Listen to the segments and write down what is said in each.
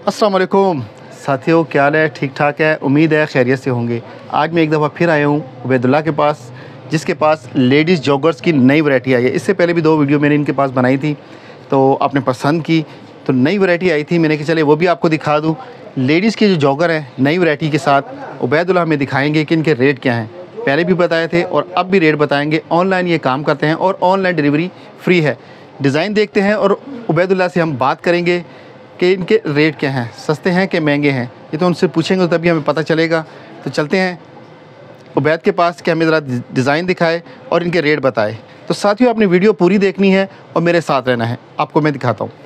अस्सलाम वालेकुम साथियों, क्या हाल है? ठीक ठाक है, उम्मीद है खैरियत से होंगे। आज मैं एक दफ़ा फिर आया हूँ उबैदुल्ला के पास, जिसके पास लेडीज़ जॉगर्स की नई वैरायटी आई है। इससे पहले भी 2 वीडियो मैंने इनके पास बनाई थी, तो आपने पसंद की, तो नई वैरायटी आई थी। मैंने कहा चले वो भी आपको दिखा दूँ। लेडीज़ के जो जॉगर हैं नई वैरायटी के साथ उबैदुल्ला हमें दिखाएँगे कि इनके रेट क्या हैं। पहले भी बताए थे और अब भी रेट बताएँगे। ऑनलाइन ये काम करते हैं और ऑनलाइन डिलीवरी फ्री है। डिज़ाइन देखते हैं और उबैदुल्ला से हम बात करेंगे कि इनके रेट क्या हैं, सस्ते हैं कि महंगे हैं। ये तो उनसे पूछेंगे तो तभी हमें पता चलेगा। तो चलते हैं उबैद के पास कि हमें ज़रा डिज़ाइन दिखाए और इनके रेट बताए। तो साथियों, आपने वीडियो पूरी देखनी है और मेरे साथ रहना है। आपको मैं दिखाता हूँ।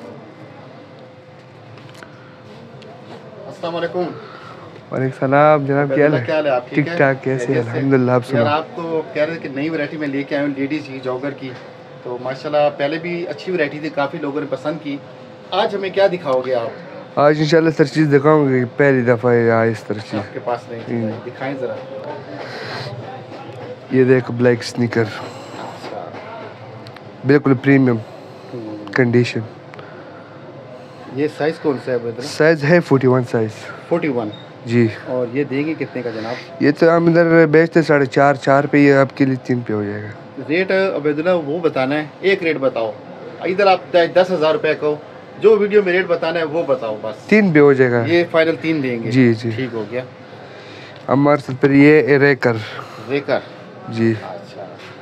अस्सलाम वालेकुम। वालेकुम सलाम जनाब, क्या हाल है? आप ठीक ठाक? कैसे? अल्हम्दुलिल्लाह। आप यार, सुनाओ। आपको कह रहे थे कि नई वैरायटी में लेके आए हूँ लेडीज़ की जॉगर की, तो माशाल्लाह पहले भी अच्छी वैरायटी थी, काफ़ी लोगों ने पसंद की। आज हमें क्या दिखाओगे आप? आज इंशाल्लाह सर चीज़ दिखाऊंगी, पहली दफ़ा है आज इस तरह चीज़। आपके पास नहीं चीज़ आई, दिखाएं ज़रा। ये देखो ब्लैक स्नीकर, अच्छा, बिल्कुल प्रीमियम कंडीशन। ये साइज़ कौन सा है ब्रदर? साइज है 41 साइज। 41। जी। और ये देंगे कितने का जनाब? ये तो हम इधर बेचते 4.5 पे, ये आपके लिए 3 पे हो जाएगा। रेट अबैदुल्ला वो बताना है, एक रेट बताओ। इधर आप 10,000 रुपये कहो, जो वीडियो में रेट बताना है वो बताओ बस। 3 पे हो जाएगा। ये फाइनल 3 देंगे? जी जी, ठीक हो गया। हमारे साथ पर ये रेकर जी, अच्छा,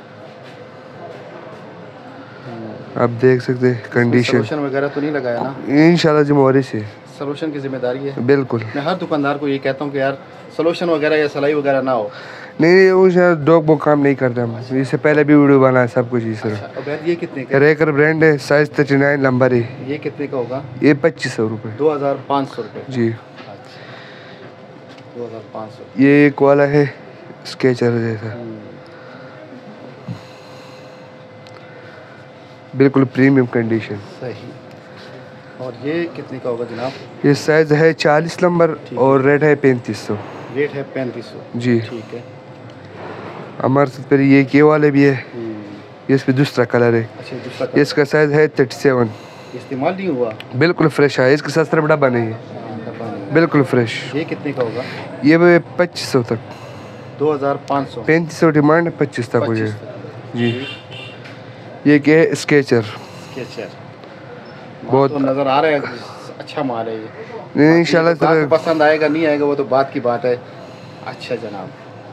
आप देख सकते हैं कंडीशन। सोल्यूशन वगैरह तो नहीं लगाया ना? इंशाल्लाह जिम्मेवारी से। सोल्यूशन की जिम्मेदारी है। बिल्कुल। मैं हर दुकानदार को ये कहता हूँ कि यार सोल्यूशन वगैरह या सिलाई वगैरह ना हो। नहीं, वो डॉग वो काम नहीं करता हम। इससे पहले भी वीडियो बनाया सब कुछ इस तरह। अच्छा, अबैद ये कितने का? रेकर ब्रांड है, साइज 39 नंबर है। ये कितने का होगा? ये 2500 रुपये। 2500 रुपये। जी। अच्छा, 2500। ये एक वाला है स्केचर जैसा, बिल्कुल प्रीमियम कंडीशन। सही। और ये कितने का होगा जनाब? ये साइज है 40 नंबर और रेट है 3500। रेट है 3500। जी। ठीक है। हमारे साथ पर ये के वाले भी है। ये इसमें दूसरा कलर है। अच्छा, दूसरा कलर। इसका साइज है 37। इस्तेमाल नहीं हुआ? बिल्कुल फ्रेश है, इसके साथ सिर्फ डब्बा नहीं है, बिल्कुल फ्रेश। ये कितने का होगा? ये 2500 तक। 2500। 3500 डिमांड, 25 तक हो जाएगा। जी। ये क्या है? स्केचर। बहुत तो नज़र आ रहा है, अच्छा माल है ये। नहीं, इंशाल्लाह तो पसंद आएगा नहीं आएगा वो तो बात की बात है। अच्छा जनाब,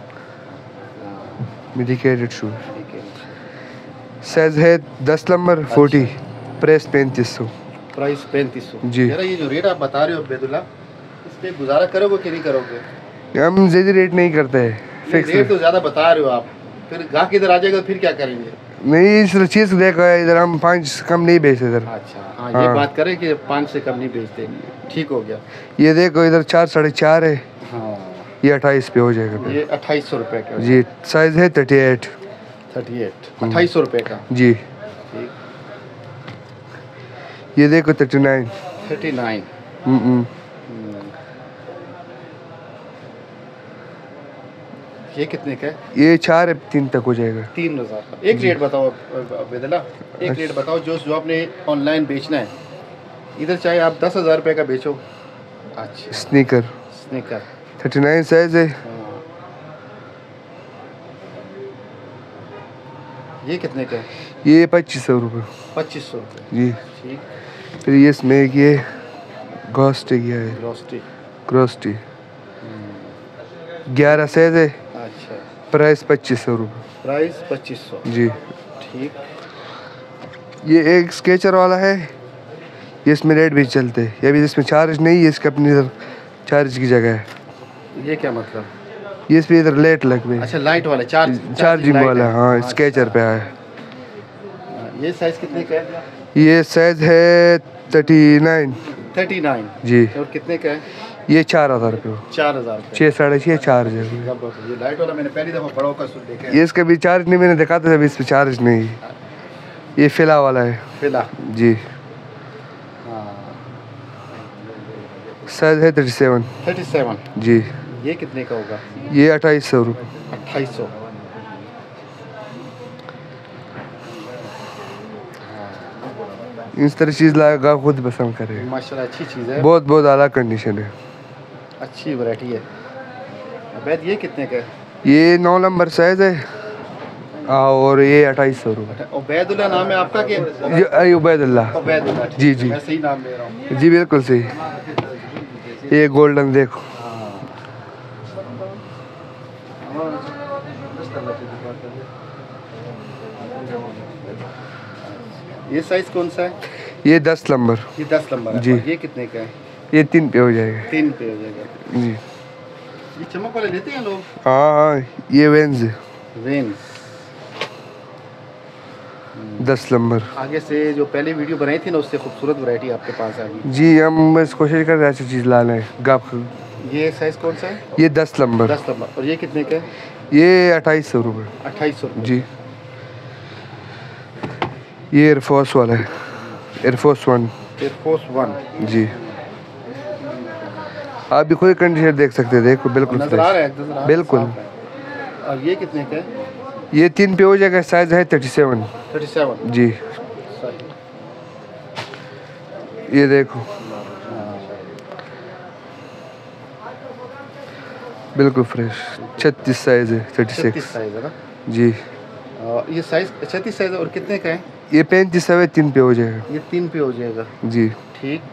मेडिकेटेड शूज। ठीक है। साइज है 10 नंबर 40, प्राइस 3500। प्राइस 3500। जी। यार ये जो रेट आप बता रहे हो अबैदुल्ला, इस पे गुजारा करोगे कि नहीं करोगे? हम ज़्यादा रेट नहीं करते हैं, फिक्स रेट तो ज़्यादा बता रहे हो आप, फिर गाहक इधर आ जाएगा तो फिर क्या करेंगे? नहीं, इस चीज़ देखो इधर हम 5 कम नहीं बेचते इधर। अच्छा, हाँ, ये बात करें कि 5 से कम नहीं बेचते। ठीक हो गया। ये देखो इधर 4 4.5 है। हाँ, ये 28 पे हो जाएगा। ये 2800 रुपये का। जी। साइज है 38। 2800 रुपये का। जी। ठीक। ये देखो 39। 39। ये कितने का है? ये 4 3 तक हो जाएगा। 3000 का। एक रेट बताओ अबैदुल्ला, एक रेट बताओ जो आपने ऑनलाइन बेचना है। इधर चाहे आप 10,000 रुपये का बेचो। अच्छा, स्नीकर 39 साइज है। ये कितने का है? ये 2500 रुपये। 2500 रुपये। जी। ठीक। फिर ये इसमें ये घोस्टी गया है, ग्रोस्टी 11 साइज है। अच्छा, प्राइस 2500 रुपये। प्राइस 2500। जी। ठीक। ये एक स्केचर वाला है, ये इसमें रेट भी चलते हैं। ये भी इसमें चार्ज नहीं है, इसका अपनी इधर चार्ज की जगह है। ये क्या मतलब? ये इस पे इधर लाइट लग गई। अच्छा, लाइट वाला चार्जिंग वाला। हाँ, स्केचर पे आया। ये साइज कितने का है? ये साइज है 39। 39। जी। और कितने का है? ये 4000 रुपये। 4000 6 6.5 चार्ज है। ये लाइट वाला मैंने पहली दफ़ा बड़ा होकर देखा है। ये इसका भी चार्ज नहीं, मैंने देखा था, इस पे चार्ज नहीं। ये फिला वाला है। फिला। जी। हाँ। साइज है 37। 37। जी। ये कितने का होगा? ये 2800 रुपये। 2800। इस तरह चीज़ लाएगा खुद पसंद करेगा। माशाल्लाह अच्छी चीज़ है, बहुत बहुत आला कंडीशन है, अच्छी वैरायटी है। अबैद ये कितने का है? ये 9 नंबर साइज़ है और ये 2800 रुपये। उबैदुल्लाह नाम है आपका कि ये उबैदुल्लाह। उबैदुल्लाह? जी जी मैं सही नाम ले रहा हूँ। जी बिल्कुल सही। ये गोल्डन देखो, ये साइज कौन सा है? ये 10 नंबर। ये 10 नंबर है जी। ये कितने का है? ये 3 पे हो जाएगा। 3 पे हो जाएगा जी। ये चमक वाले लेते हैं लोग? हाँ हाँ, ये वेंस है वेन्स 10 नंबर। आगे से जो पहले वीडियो बनाई थी ना उससे खूबसूरत वैरायटी आपके पास आ गई। जी हम बस कोशिश कर रहे हैं ऐसी चीज़ लाना है गाप। ये साइज कौन सा है? ये 10 नंबर। 10 नंबर। और ये कितने का है? ये 2800 रुपये। 2800 रुपये। जी। ये एयरफोर्स वाला है, एयरफोर्स 1। एयरफोर्स 1 जी। आप भी खुद कंडीशन देख सकते हैं, देखो बिल्कुल नजर आ fresh। रहा है, नजर आ रहा है, बिल्कुल। साफ है। और ये कितने का है? ये 3 पे हो जाएगा, साइज है 37। 37। जी। सही। ये देखो बिल्कुल फ्रेश, 36 साइज है, 36 36। साइज है ना? जी। ये साइज 36 साइज और कितने का है? ये 35 है, 3 पे हो जाएगा। ये 3 पे हो जाएगा। जी। ठीक।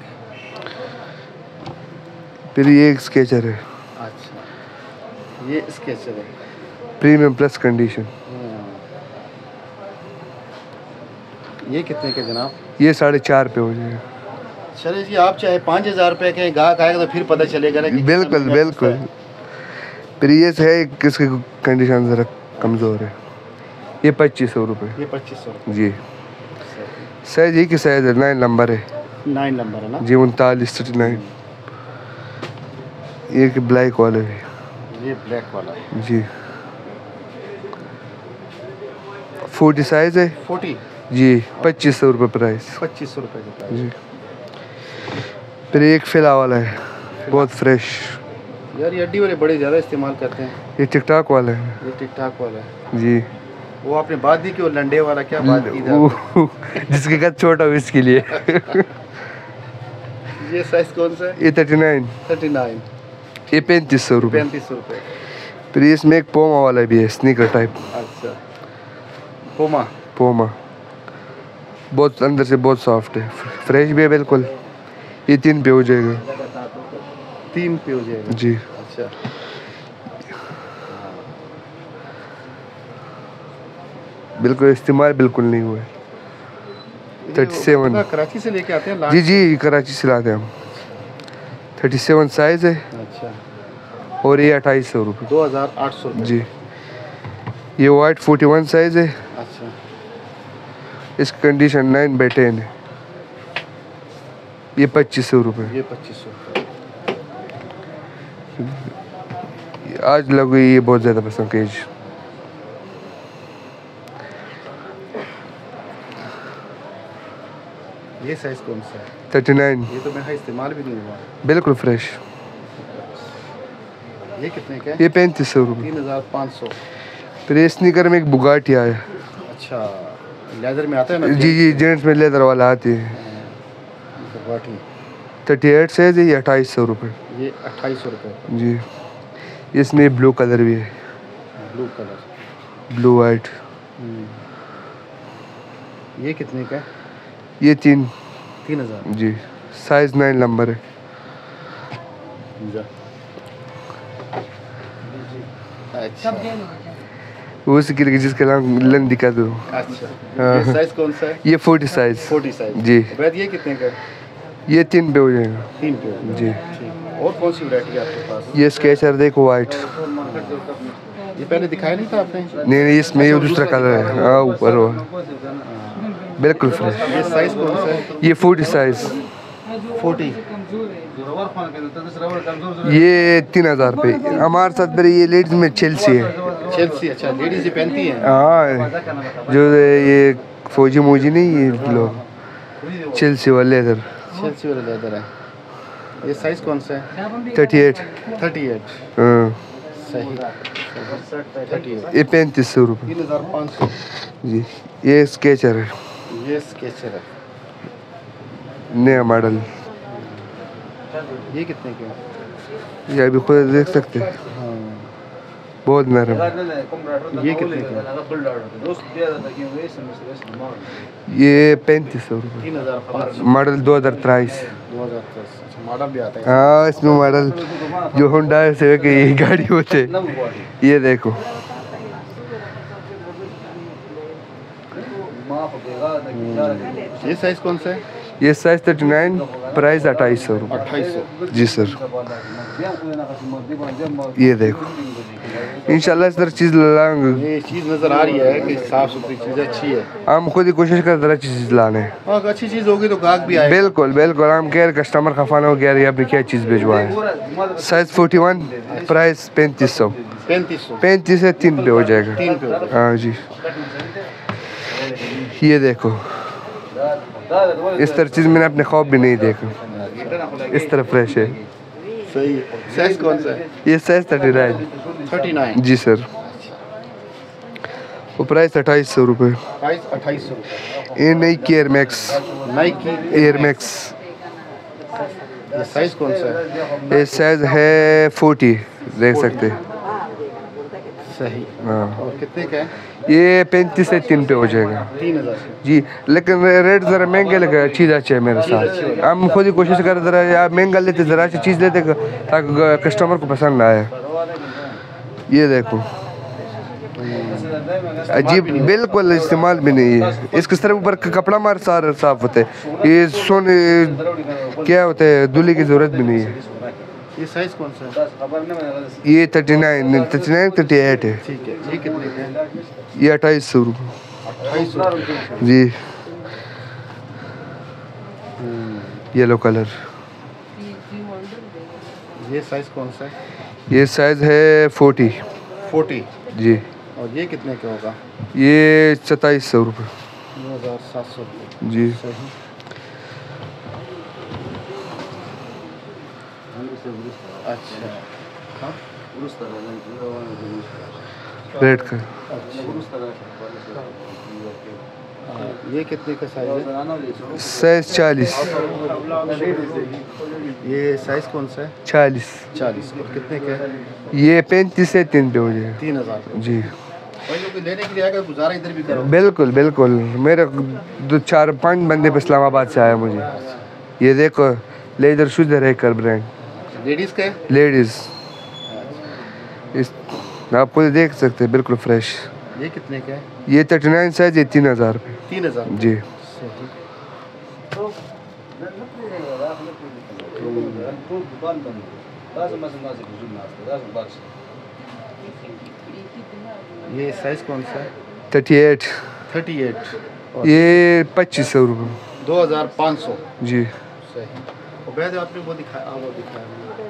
फिर ये एक स्केचर है, अच्छा ये स्केचर है, प्रीमियम प्लस कंडीशन। ये कितने के जनाब? ये 4.5 पे हो जाएगा। चले जी, आप चाहे 5000 रुपये के गाहक आएगा तो फिर पता चलेगा ना कि बिल्कुल कितना बिल्कुल। है। फिर ये है किसकी कंडीशन ज़रा कमज़ोर है। ये 2500 रुपये। ये 2500 जी। साइज ही की साइज है, 9 नंबर है। 9 नंबर है ना? जी 39 ये कि ब्लैक वाले है। ये ब्लैक वाला है। जी। 40 साइज है। 40। जी 2500 रुपये प्राइस। 2500 रुपये का प्राइस। जी। फिर एक फिला वाला है, बहुत फ्रेश। यार ये हड्डी वाले बड़े ज़्यादा इस्तेमाल करते हैं। ये टिकटॉक वाला है। ये टिक टाक वाला है। जी। वो आपने बात दी कि वो लंडे वाला, क्या बात की थी आपने? जिसके कद छोटा हो इसके लिए। ये साइज कौन सा है? ये 39। 39। ये 3500 रुपये। 3500 रुपये। फिर इसमें एक पोमा वाला भी है, स्नीकर टाइप। अच्छा पोमा। पोमा बहुत अंदर से बहुत सॉफ्ट है, फ्रेश भी है बिल्कुल। ये 3 पे हो जाएगा। 3 पे हो जाएगा। जी। अच्छा बिल्कुल इस्तेमाल बिल्कुल नहीं हुआ है। 37। कराची से लेके आते हैं जी जी कराची से लाते हैं हम। 37 साइज है। अच्छा और ये 2800 रुपये। 2800 रुपये। जी। ये वाइट 41 साइज है। अच्छा इसकी कंडीशन 9/10 है। ये 2500 रुपये। ये 2500 रुपये। आज लोगों को ये बहुत ज़्यादा पसंद केज। ये साइज कौन सा है? 39। ये तो मेरा इस्तेमाल भी नहीं हुआ। बिल्कुल फ्रेश। ये कितने का है? ये 3500 रुपये। 3500। फिर ये स्नीकर में एक बुगाटी आया। अच्छा लेदर में आता है ना? जी जी जेंट्स में लेदर वाला आती है। गुवाहाटी। 38 साइज है। ये 2800 रुपये। ये 2800 रुपये। जी। इसमें ब्लू कलर भी है, ब्लू कलर। Blue white. ये कितने का है? ये 3000। जी। साइज 9 नंबर है। जा। अच्छा वो स्किल जिसके नाम लन दिखा दो। अच्छा ये साइज कौन सा है? ये 40 साइज। 40 साइज। जी। वैद ये कितने का है? ये 3 पे हो जाएगा। 3 पे होगा। जी। ठीक। और कौन सी वैरायटी है आपके पास? ये स्केचर देखो वाइट। ये पहले दिखाया नहीं था आपने? नहीं इसमें ये दूसरा कलर है। हाँ ऊपर वो बिल्कुल फ्रेश। ये साइज कौन सा है? ये 40 साइज। 40। ये 3000 पे। हमारे साथ मेरी ये लेडीज में चेल्सी है। चेल्सी। अच्छा लेडीज ही पहनती हैं? हाँ जो ये फौजी मोजी नहीं ये लोग चेल्सी वाले इधर। चेल्सी वाला लेदर है। ये साइज कौन सा है? 38। 38। हाँ। सही 38। ये 3500 रुपये। 3500। जी। ये स्केचर है। ये स्केचर है। नया मॉडल। ये कितने के हैं? ये अभी खुद देख सकते हैं, हाँ। बहुत नरम। ये कितने के हैं? ये 3500 रुपये। 3500। मॉडल 2023। 2010। अच्छा, मॉडल भी आता है। हाँ, इसमें मॉडल जो होंडा से कि ये गाड़ी होते। ये देखो, ये साइज़ कौन सा है? ये साइज 39, प्राइस 2800 रुपये। 2800। जी सर। ये देखो, इंशाल्लाह इस तरह चीज़ लाएंगे। ये चीज़ नज़र आ रही है कि साफ़ सुथरी चीज़ अच्छी है। हम खुद ही कोशिश कर रहे चीज़ लाने। हाँ, अच्छी चीज़ होगी तो गाहक भी आएगा। बिल्कुल बिल्कुल, हम कह रहे कस्टमर खफा ना हो गया, ये क्या चीज़ भिजवाए। Size 41, price 3500। 3500। 35 से 3 पे हो जाएगा। 3 पे होगा। हाँ जी। ये देखो, इस तरह चीज़ मैंने अपने ख्वाब भी नहीं देखा, इस तरह फ्रेश है। सही है। साइज़ कौन सा है? ये साइज 39। 39। जी सर। वो प्राइस 2800 रुपये। प्राइस 2800 रुपये। ये Nike air max. Nike air max. ये साइज़ कौन सा है? ये साइज है 40, देख सकते हैं। सही। हाँ, और कितने का है? ये 35 से 3 पे हो जाएगा। 3000। जी, लेकिन रेट ज़रा महंगे लगे, चीज़ अच्छी है मेरे साथ। हम खुद ही कोशिश कर ज़रा यार महंगा लेते, ज़रा अच्छी चीज़ लेते ताकि कस्टमर को पसंद आए। ये देखो, अजीब, बिल्कुल इस्तेमाल भी नहीं है इसके सिर्फ ऊपर कपड़ा मार सारा साफ होता है। ये सोने क्या होता है, धुली की ज़रूरत भी नहीं है। ये साइज़ कौन सा है? ये 39, 38 है। ठीक है। ये कितने का है? ये 2800 रुपये। 2800। जी। Yellow colour. ये साइज़ कौन सा है? ये साइज है 40। 40। जी। और ये कितने का होगा? ये 2700 रुपये। 2700 रुपये। जी। सही। अच्छा। हाँ? रेड का। ये कितने का साइज़ है? साइज 40। ये साइज़ कौन सा है? 40। 40। और कितने का है? ये 35 से 3 पे हो जाएगा। 3000। जी। भाई लोग लेने के लिए आएगा, गुजारा इधर भी करो। बिल्कुल बिल्कुल, मेरे 2-4-5 बंदे इस्लामाबाद से आए मुझे। ये देखो, लेदर शूज है कर ब्रांड। लेडीज़ का है? लेडीज़। इस आप खुद देख सकते हैं, बिल्कुल फ्रेश। ये कितने का है? ये 39 साइज, ये 3000 रुपये। 3000। जी। सही। ये साइज़ कौन सा है? 38। 38। और ये 2500 रुपये। 2500। जी। सही। और बैद आपने वो दिखाया, वो दिखाया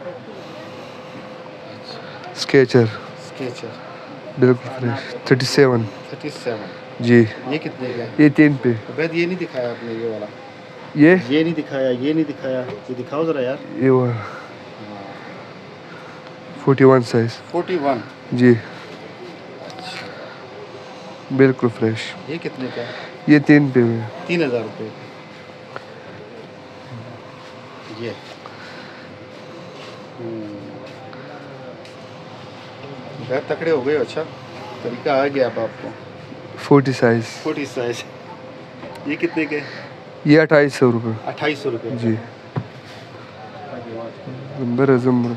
स्केचर, स्केचर। बिल्कुल फ्रेश। 37। 37। जी। ये कितने का है? ये 3 पे। बैद ये नहीं दिखाया आपने, ये वाला। ये नहीं दिखाया, ये नहीं दिखाया, ये दिखाओ ज़रा यार। ये वो 41 साइज। 41। जी। बिल्कुल फ्रेश। ये कितने का है? ये 3 पे हुए। 3000 रुपये। ये बैग तकड़े हो गए। अच्छा, तरीका आ गया अब आपको। 40 साइज। 40 साइज। ये कितने के? ये 2800 रुपये। 2800 रुपये। जी। ज़ुम्बर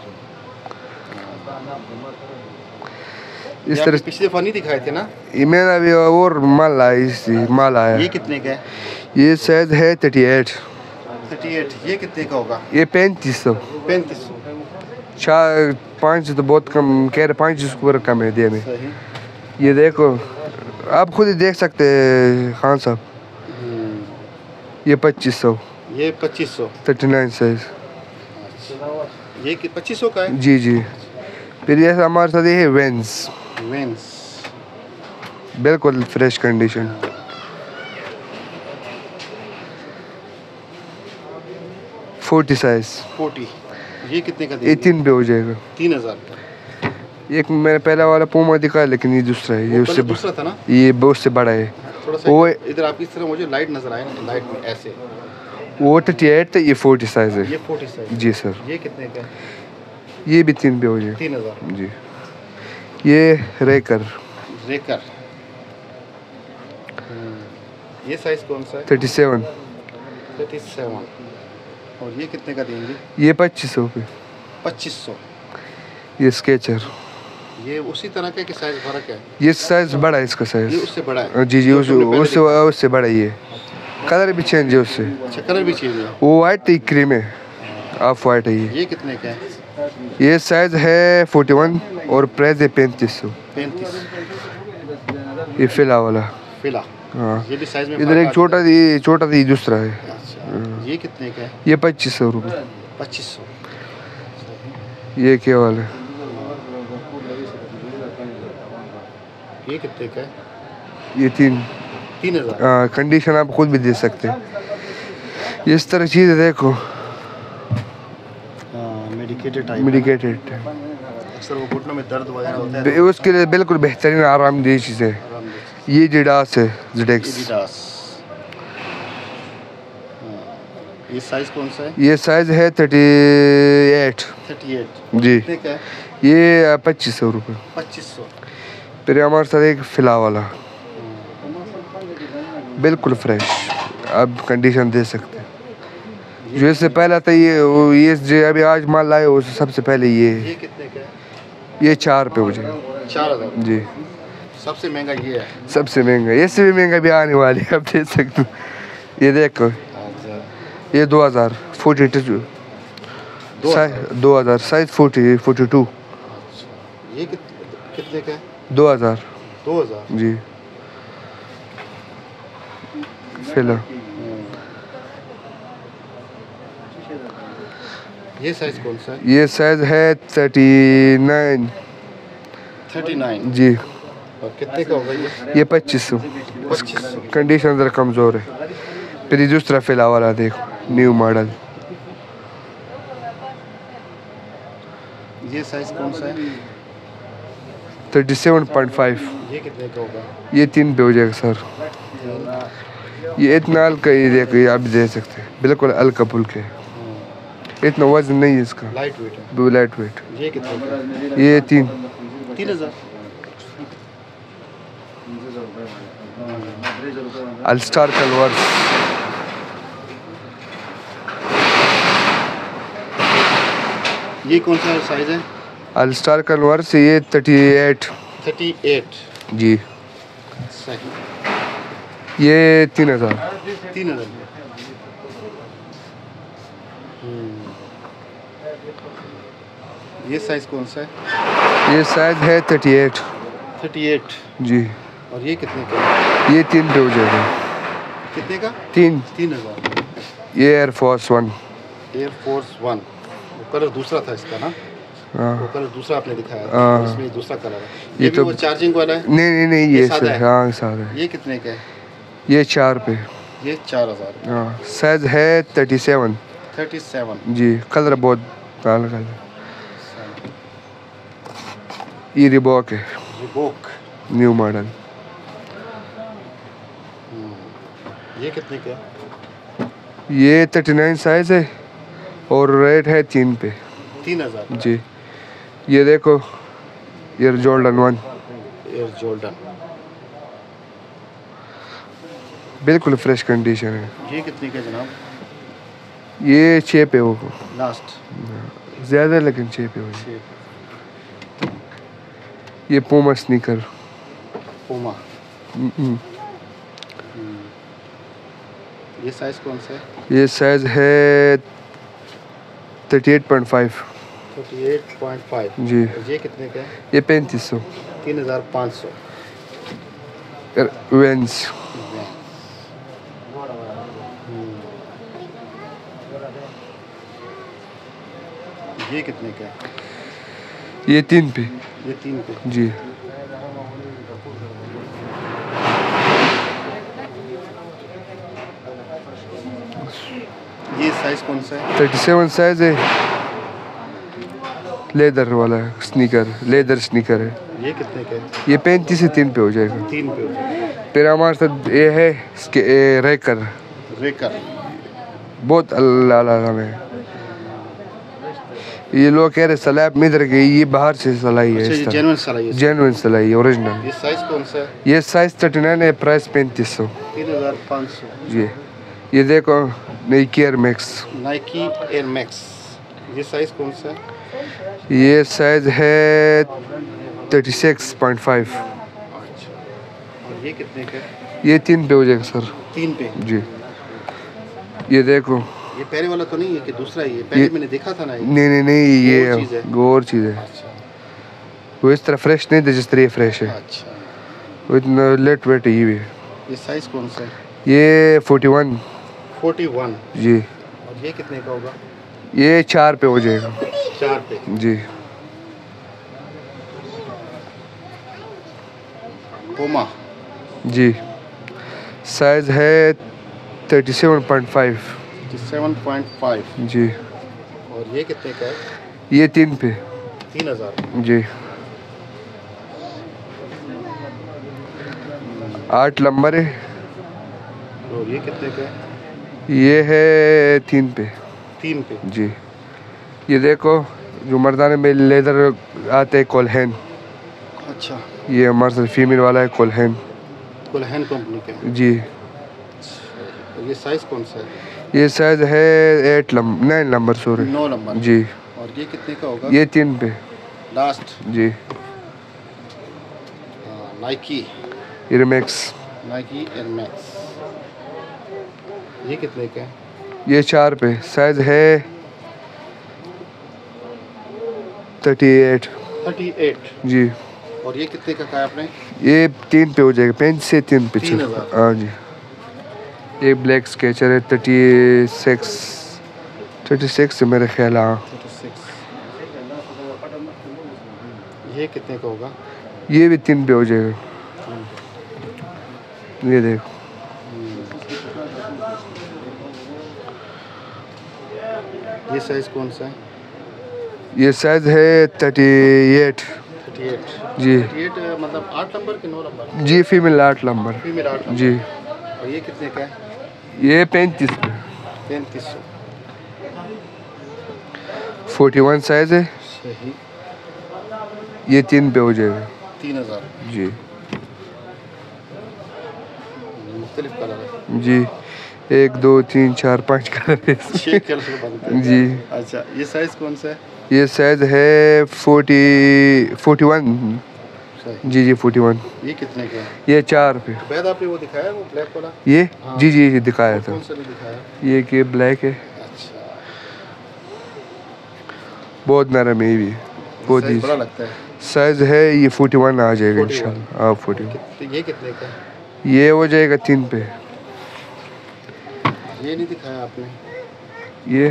इस तरह पिछले दफ़ा नहीं दिखाए थे ना? ये मैंने अभी और माल आया। ये कितने का है? ये साइज है 38। 38। ये कितने का होगा? ये 3500। 3500। 5 तो बहुत कम कह रहे, 5 को कम है देने। सही। ये देखो, आप खुद ही देख सकते हैं खान साहब। ये 2500। ये 2500। 39 साइज। ये 2500 का है? जी जी। फिर ये हमारे साथ ये है वेंस। वेंस। बिल्कुल फ्रेश कंडीशन। 40 साइज। 40। ये कितने का? ये 3 पे हो जाएगा। 3000 का। एक मेरा पहला वाला पूमा दिखा, लेकिन ये दूसरा है। ये उससे दूसरा था ना? ये बहुत से बड़ा है। थोड़ा सा वो इधर आप इस तरह मुझे लाइट नजर आए ना, लाइट में ऐसे। वो 38 था, ये 40 साइज़ है। ये 40 साइज। जी सर। ये कितने का है? ये भी 3 पे हो जाए। 3000। जी। ये रेकर रेकर। ये साइज कौन सा है? 37। 37। और ये कितने का देंगे? ये 2500 पे। 2500। ये स्केचर। ये उसी तरह का कि साइज फर्क है? ये साइज बड़ा है इसका साइज। ये उससे बड़ा है? जी जी, उससे बड़ा ही है। कलर भी चेंज है उससे। अच्छा, कलर भी चेंज है। वो वाइट थी, क्रीम है, ऑफ वाइट है ये। ये कितने का है? ये साइज है 41 और प्राइस है 3500। 35। ये फिला वाला। फिला। हाँ। ये भी साइज में इधर एक छोटा थी, दूसरा है। अच्छा, ये कितने का है? ये 2500 रुपये। 2500। ये क्या वाला है? ये कितने का है? ये 3000। कंडीशन आप खुद भी दे सकते हैं। इस तरह चीज़ है, देखो मेडिकेटेड। अक्सर वो घुटनों में दर्द वगैरह होता है उसके लिए बिल्कुल बेहतरीन आरामदेह चीज़ है। ये जिडास है, जिडेक्स। ये साइज कौन सा है? ये साइज है 38। 38 जी। कितने का है? ये 2500 रुपये। 2500। फिर हमारे साथ एक फिला वाला, बिल्कुल फ्रेश, आप कंडीशन दे सकते हैं। जो इससे पहला था ये जो अभी आज माल लाए हो, सबसे पहले ये कितने का है? ये 4 पे हो जाए। 4000। जी। सबसे महंगा ये है? सबसे महंगा। इससे भी महंगा भी आने वाली है, आप देख सकते हो। ये देखो, ये 2000 42। 2000 साइज 42। ये कितने का है? 2000। 2000। जी। फिलहाल ये साइज कौन सा है? ये साइज है 39। 39। जी। और कितने का होगा ये? ये 2500। 2500। कंडीशन ज़रा कमज़ोर है। फिर ये दूसरा फिला वाला देखो, न्यू मॉडल। ये साइज कौन सा है? 37.5। ये कितने का होगा? ये 3 पे हो जाएगा सर। ये इतना हल्का, ये देखो, ये आप दे सकते हैं, बिल्कुल हल्का फुल्के, इतना वजन नहीं है इसका, लाइट वेट है। Light weight. ये कितने का? ये 3000। अलस्टार कलवर्स। ये कौन सा साइज है? अलस्टार कलवर्स, ये 38। 38। जी। सही। ये 3000। 3000। ये साइज कौन सा है? ये साइज है 38। 38। जी। और ये कितने का? ये 3 पे हो जाएगा। कितने का? 3000। ये एयरफोर्स 1। एयरफोर्स 1। वो कलर दूसरा था इसका ना? हाँ। वो कलर दूसरा आपने दिखाया था, इसमें दूसरा कलर है। ये भी तो वो चार्जिंग वाला है? नहीं, ये सादा है? हाँ, सादा है। ये कितने का है? ये 4 पे। ये 4000। हाँ। साइज है 37। 37। जी। कलर बहुत काला कलर। ये रिबॉक है, रिबॉक न्यू मॉडल। ये कितने का है? ये 39 साइज है और रेट है 3 पे। 3000। जी। ये देखो, एयर जॉर्डन 1, एयर जॉर्डन, बिल्कुल फ्रेश कंडीशन है। ये कितने का जनाब? ये 6 पे हो लास्ट। ज़्यादा, लेकिन 6 पे हो। ये पूमा स्नीकर। पूमा। ये साइज कौन सा है? ये साइज है 38.5। 38.5। जी। ये कितने का है? ये 3500। 3500। वेंस। ये कितने का है? ये 3 पे। ये 3 पे। जी। ये साइज कौन सा है? 37 साइज है, लेदर वाला स्नीकर, लेदर स्नीकर है। ये कितने का है? ये 35 से 3 पे हो जाएगा। 3 पे हो जाएगा। फिर हमारे साथ ये है रेकर। रेकर। बहुत अल्लाह अल्लाह में। ये लोग कह रहे स्लैब में इधर गई, ये बाहर से सिलाई है। अच्छा, जेन्युइन सिलाई है। जेन्युइन सिलाई ओरिजिनल। ये साइज कौन सा है? ये साइज 39 है, प्राइस 3500। 3500 जी। ये देखो Nike air max. Nike air max, ये साइज कौन सा है? ये साइज है 36.5। अच्छा, और ये कितने का है? ये 3 पे हो जाएगा सर। 3 पे? जी। ये देखो, ये पहले वाला तो नहीं है कि दूसरा ही है? पहले मैंने देखा था ना ये। नहीं ये और चीज़ है। और चीज़ है। अच्छा वो इस तरह फ्रेश नहीं था जिस तरह ये फ्रेश है। अच्छा, वो इतना लेट वेट है ये भी। ये साइज कौन सा है? ये 41। 41। जी। और ये कितने का होगा? ये 4 पे हो जाएगा। 4 पे? जी। पुमा। जी। साइज है 37.5। 7.5। जी। और ये कितने का है? ये 3 पे। 3000। जी। 8 नंबर है। और ये कितने का है? ये है 3 पे। 3 पे? जी। ये देखो जो मर्दाने में लेदर आते हैं कोल्हैन। अच्छा, ये हमारे साथ फीमेल वाला है कोल्हैन। कोल्हैन कंपनी का है? जी। और ये साइज कौन सा है? ये साइज है 9 नंबर सॉरी। 9 नंबर? जी। और ये कितने का होगा? ये 3 पे लास्ट। जी। Nike air max. Nike air max, ये कितने का है? ये 4 पे। साइज है 38। 38। जी। और ये कितने का कहा आपने? ये 3 पे हो जाएगा, 5 से 3 पे। 3000। हाँ जी। ये ब्लैक स्केचर है 36 से मेरे ख्याल। हाँ 36। ये कितने का होगा? ये भी 3 पे हो जाएगा। ये देखो, ये साइज कौन सा है? ये साइज है 38। 38। जी। 38 मतलब 8 नंबर के 9 नंबर? जी फीमेल 8 नंबर। Female 8 number. जी। और ये कितने का है? ये 35 पे। 3500। 41 साइज है। सही। ये 3 पे हो जाएगा। 3000। जी। मुख्तलिफ कलर है? जी। 1 2 3 4 5 कलर है। 6 कलर बनते हैं? जी। अच्छा, ये साइज कौन सा है? ये साइज है 41। सही। जी 41। ये कितने का है? ये 4 पे। बैद आपने वो दिखाया वो ब्लैक वाला? ये हाँ। जी दिखाया था। कौन सा नहीं दिखाया? ये कि ब्लैक है, अच्छा, बहुत नरम है ये भी, बहुत साइज ही। बड़ा लगता है। साइज है ये 41 आ जाएगा 41। इंशाल्लाह। हाँ 41। ये कितने का है? ये हो जाएगा 3 पे। ये नहीं दिखाया आपने? ये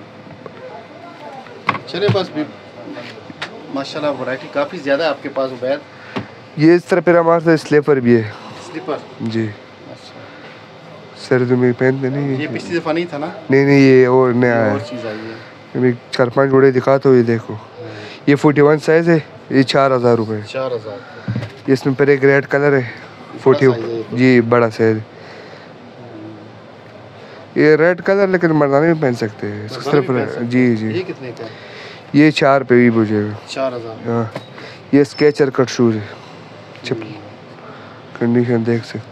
चले बस भी माशाल्लाह वैरायटी काफ़ी ज़्यादा है आपके पास उबैद। ये इस तरह फिर हमारे साथ स्लीपर भी है। स्लीपर? जी। अच्छा, सर्दी में पहनते नहीं। ये पिछली दफ़ा नहीं था ना? नहीं ये और नया ये है। और चीज़ आई है। अभी 4-5 जोड़े दिखाता हूँ। ये देखो, ये 41 साइज है। ये 4000 रुपये। 4000। इसमें फिर एक रेड कलर है 40। size है ये तो। जी बड़ा साइज। ये रेड कलर लेकिन मर्दाने भी पहन सकते हैं इसको मर्दाने भी पहन सिर्फ। सकते जी हैं। जी। ये कितने का है? ये 4 पे भी बुझेगा। 4000। हाँ। ये स्केचर कट शूज है। कंडीशन देख सकते।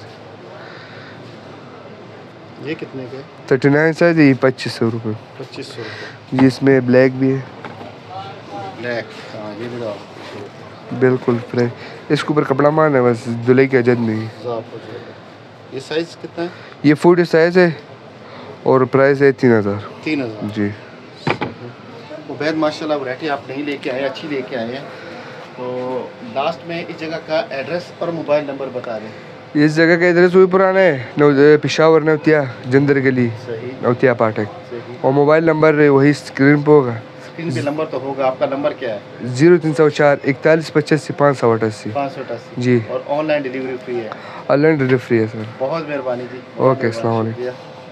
ये कितने का है? 39 साइज है। ये 2500 रुपये। 2500 रुपये। जिसमें ब्लैक भी है। ब्लैक, हाँ ये भी डाल। बिल्कुल फ्रेश। इसके ऊपर कपड़ा मारना है बस, धुलाई की अजद नहीं। साफ हो जाएगा। ये साइज कितना है? ये 40 साइज है और प्राइस है 3000। 3000। जी। उबैद माशाल्लाह वैरायटी आप नहीं लेके आए, अच्छी लेके आए हैं। तो लास्ट में इस जगह का एड्रेस और मोबाइल नंबर बता दें। इस जगह का एड्रेस वही पुराना है, पेशावर नवतिया जंदर गली सही। नवतिया पाठक। सही। और मोबाइल नंबर वही स्क्रीन पे होगा। स्क्रीन पे नंबर तो होगा, आपका नंबर क्या है? 0304 41 85 588। 588 जी। और ऑनलाइन डिलीवरी फ्री है? ऑनलाइन डिलीवरी फ्री है सर। बहुत मेहरबानी जी। ओके, अस्सलाम वालेकुम।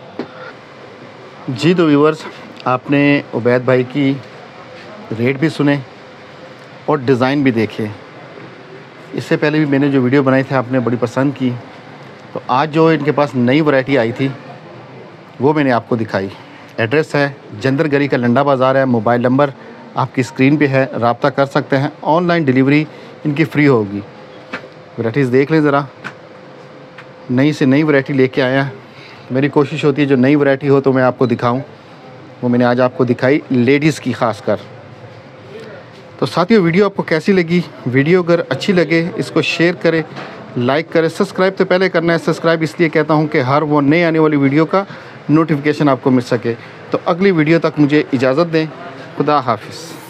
जी तो व्यूअर्स, आपने उबैद भाई की रेट भी सुने और डिज़ाइन भी देखे। इससे पहले भी मैंने जो वीडियो बनाई थी आपने बड़ी पसंद की। तो आज जो इनके पास नई वैरायटी आई थी वो मैंने आपको दिखाई। एड्रेस है जंदर गली का लंडा बाज़ार है। मोबाइल नंबर आपकी स्क्रीन पे है, रब्ता कर सकते हैं। ऑनलाइन डिलीवरी इनकी फ्री होगी। वैराइटीज़ देख लें ज़रा, नई से नई वैरायटी लेके आया है। मेरी कोशिश होती है जो नई वैरायटी हो तो मैं आपको दिखाऊं, वो मैंने आज आपको दिखाई, लेडीज़ की ख़ासकर। तो साथियों, वीडियो आपको कैसी लगी? वीडियो अगर अच्छी लगे इसको शेयर करें, लाइक करें। सब्सक्राइब तो पहले करना है। सब्सक्राइब इसलिए कहता हूं कि हर वो नई आने वाली वीडियो का नोटिफिकेशन आपको मिल सके। तो अगली वीडियो तक मुझे इजाज़त दें। खुदा हाफिज़।